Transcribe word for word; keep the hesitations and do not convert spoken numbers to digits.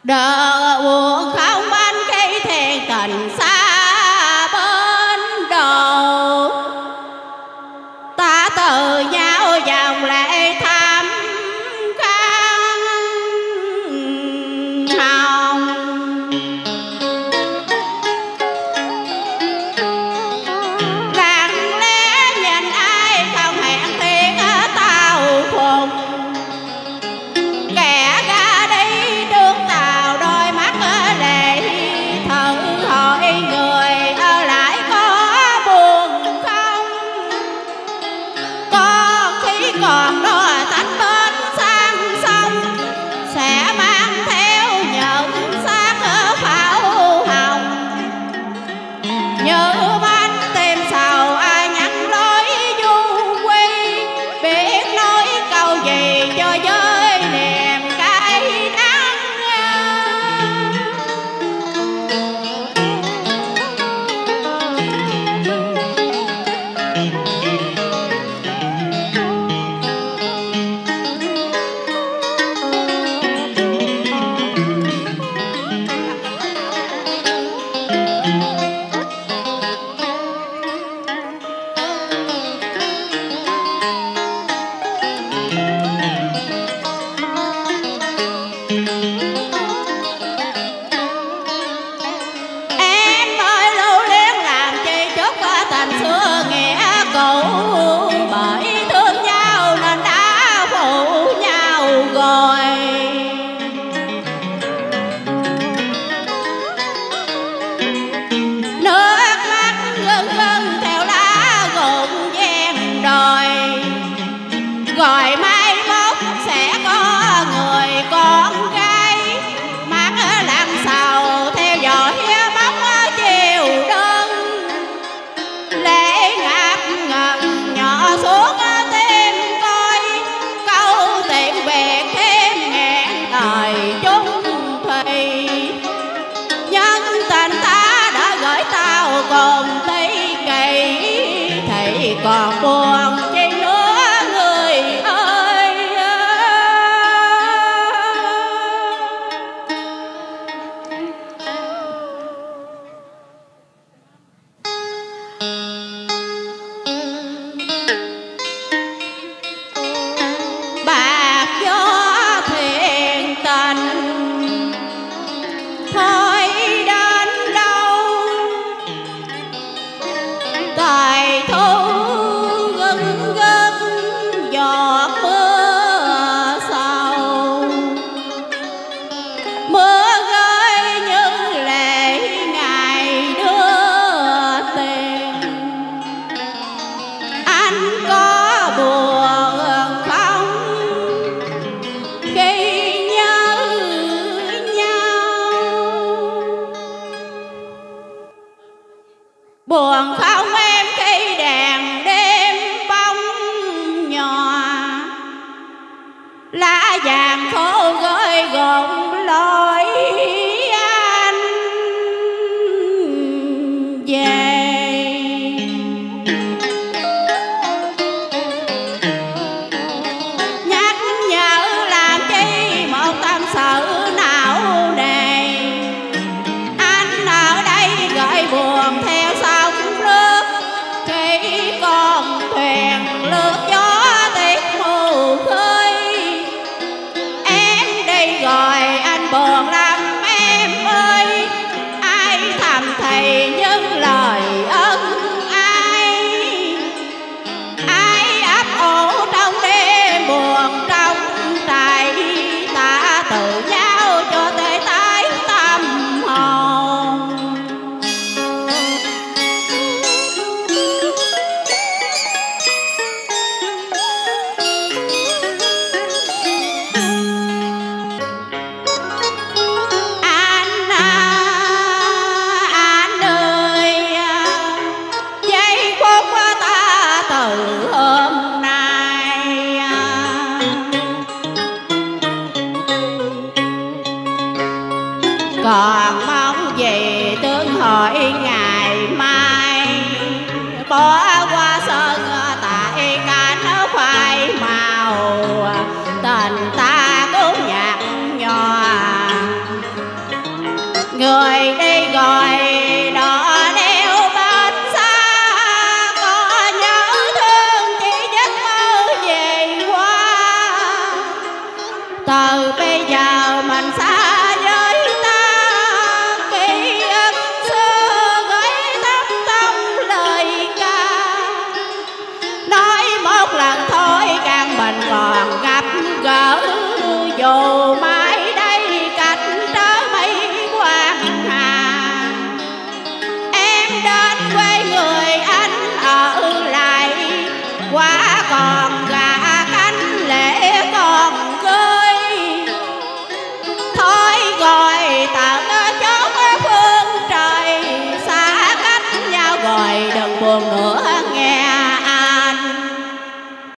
đỡ buồn không anh khi thiền tình xa bên đầu, ta từ nhau dòng lệ thăm khăn hồng. Lặng lẽ nhìn ai không hẹn tiếng tàu phùng, kẻ ra đi đường tàu đôi mắt lệ thử hỏi người ở lại có buồn không. Có khi còn đò tách bên sang sông sẽ mang theo những xác pháo hồng, như bánh tìm sầu ai nhắn lối du quy, biết nói câu gì cho với niềm cay đắng. Em ơi lưu luyến làm chi chúc tình xưa nghĩa cũ, bởi thương nhau nên đã phụ nhau rồi. Nước mắt ngân ngân theo lá gụng ven đồi, rồi mai mốt sẽ có người con gái mắt lặng sầu theo dõi bóng chiều đơn. Lễ ngập ngần nhỏ xuống tim coi, câu tiện biệt thêm nghẹn đời chung thủy. Nhân tình ta đã gửi tao cùng thi kỳ, thì còn buồn chi nữa người ơi. Bạc gió thiền tình thôi đến đâu, thời thu gân gân giọt mưa sầu. Mưa rơi như lệ ngày đưa tiền, anh có buồn không khi nhớ nhau? Buồn không em khi đèn đêm bóng nhòa, lá vàng khô gơi gồm lối anh về. Nhắc nhở làm chi một tâm sự não nề, anh ở đây gợi buồn theo sóng nước, khi con thuyền lướt gió tiếc mù khơi. Em đi rồi anh buồn lắm em ơi, ai thầm thì những lời ân ai. Ai ấp ủ trong đêm buồn trong trại, ta tự nhau cho tê tái tâm hồn. Anh à, anh ơi, giây phút ta từ hôm nay còn mong gì tương hội ngày mai. Bỏ qua sân tại cánh khoai màu, tình ta cũng nhạt nhòa người đi gọi